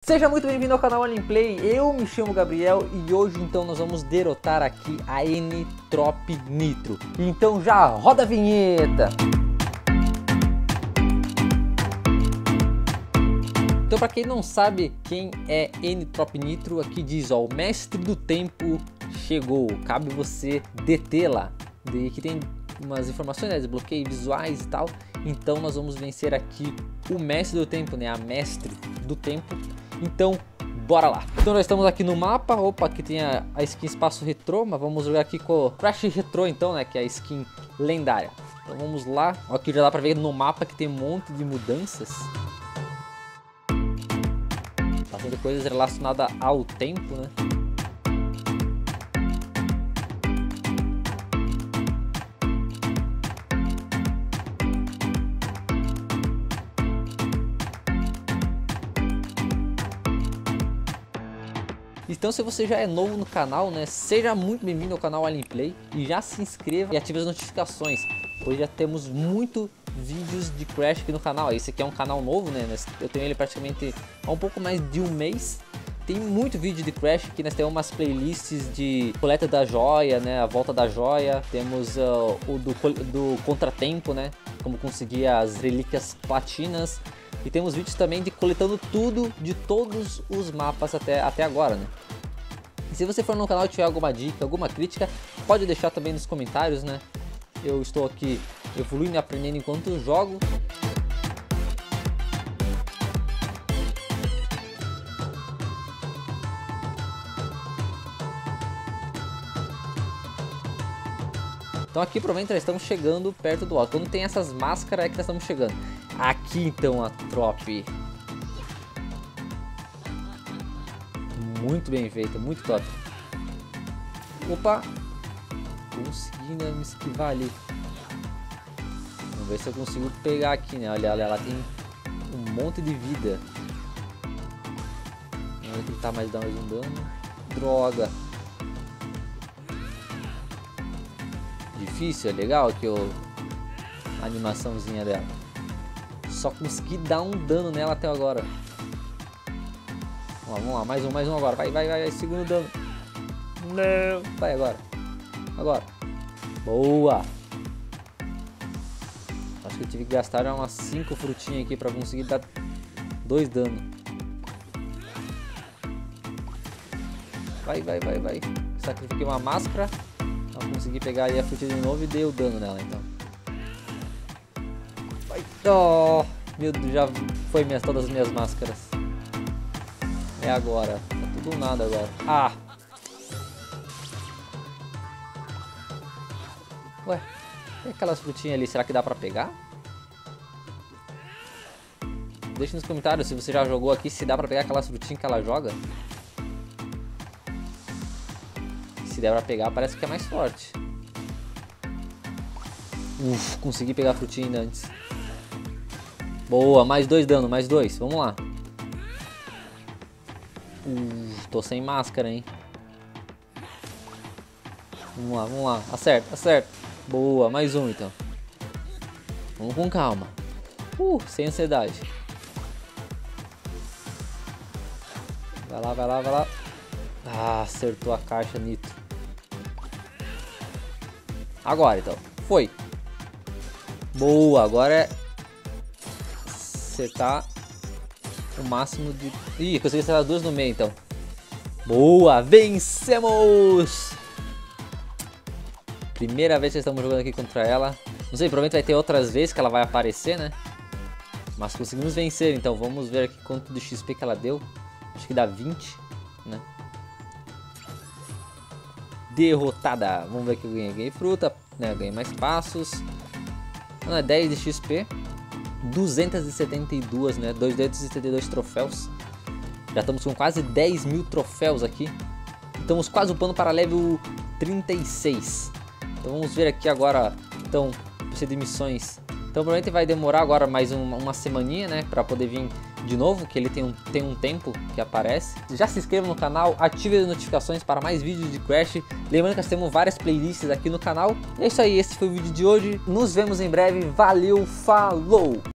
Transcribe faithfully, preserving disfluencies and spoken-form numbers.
Seja muito bem-vindo ao canal Alimplay, eu me chamo Gabriel e hoje então nós vamos derrotar aqui a N-Trop Nitro. Então já roda a vinheta! Então para quem não sabe quem é N-Trop Nitro, aqui diz ó, o mestre do tempo chegou, cabe você detê-la. Aqui tem umas informações, né, desbloqueio visuais e tal. Então nós vamos vencer aqui o mestre do tempo, né, a mestre do tempo. Então, bora lá. Então nós estamos aqui no mapa. Opa, aqui tem a, a skin Espaço Retrô, mas vamos jogar aqui com o Crash Retrô então, né, que é a skin lendária. Então vamos lá. Aqui já dá pra ver no mapa que tem um monte de mudanças. Bastante coisas relacionadas ao tempo, né. Então se você já é novo no canal, né, seja muito bem-vindo ao canal Alimplay e já se inscreva e ative as notificações. Hoje já temos muito vídeos de Crash aqui no canal. Esse aqui é um canal novo, né, eu tenho ele praticamente há um pouco mais de um mês. Tem muito vídeo de Crash aqui, nós temos umas playlists de coleta da joia, né, a volta da joia. Temos uh, o do, do contratempo, né, como conseguir as relíquias platinas. E temos vídeos também de coletando tudo de todos os mapas até, até agora, né. E se você for no canal e tiver alguma dica, alguma crítica, pode deixar também nos comentários, né. Eu estou aqui evoluindo e aprendendo enquanto jogo. Então aqui provavelmente nós estamos chegando perto do alto. Quando tem essas máscaras é que nós estamos chegando. Aqui então a Trop. Muito bem feita, muito top. Opa! Consegui, né, me esquivar ali. Vamos ver se eu consigo pegar aqui, né? Olha, olha, ela tem um monte de vida. Vamos tentar mais dar mais um dano. Droga! Difícil, é legal aqui o, a animaçãozinha dela. Só consegui dar um dano nela até agora. Vamos lá, vamos lá, mais um, mais um agora. Vai, vai, vai, segundo dano. Não, vai agora. Agora. Boa. Acho que eu tive que gastar umas cinco frutinhas aqui para conseguir dar dois danos. Vai, vai, vai, vai. Sacrifiquei uma máscara. Consegui pegar aí a frutinha de novo e dei o dano nela, então. Vai. Oh, meu Deus, já foi minhas, todas as minhas máscaras. É agora. Tá tudo ou nada agora. Ah! Ué, e aquelas frutinhas ali, será que dá pra pegar? Deixe nos comentários se você já jogou aqui, se dá pra pegar aquelas frutinhas que ela joga. Se der pra pegar, parece que é mais forte. Uf, consegui pegar a frutinha ainda antes. Boa, mais dois dano, mais dois, vamos lá. Uf, tô sem máscara, hein. Vamos lá, vamos lá, acerta, acerta. Boa, mais um então. Vamos com calma. Uh, sem ansiedade. Vai lá, vai lá, vai lá. Ah, acertou a caixa Nitro. Agora então, foi. Boa, agora é acertar o máximo de... Ih, consegui acertar as duas no meio então. Boa, vencemos! Primeira vez que estamos jogando aqui contra ela. Não sei, provavelmente vai ter outras vezes que ela vai aparecer, né? Mas conseguimos vencer, então vamos ver aqui quanto de X P que ela deu. Acho que dá vinte, né? Derrotada. Vamos ver que eu ganhei. Ganhei fruta, né? Ganhei mais passos. Não, é dez de X P. duzentos e setenta e dois, né? duzentos e setenta e dois troféus. Já estamos com quase dez mil troféus aqui. Estamos quase upando para level trinta e seis. Então vamos ver aqui agora. Então, precisa de missões. Então provavelmente vai demorar agora mais uma, uma semaninha, né? Para poder vir de novo, que ele tem um, tem um tempo que aparece. Já se inscreva no canal, ative as notificações para mais vídeos de Crash. Lembrando que nós temos várias playlists aqui no canal. É isso aí, esse foi o vídeo de hoje. Nos vemos em breve. Valeu, falou!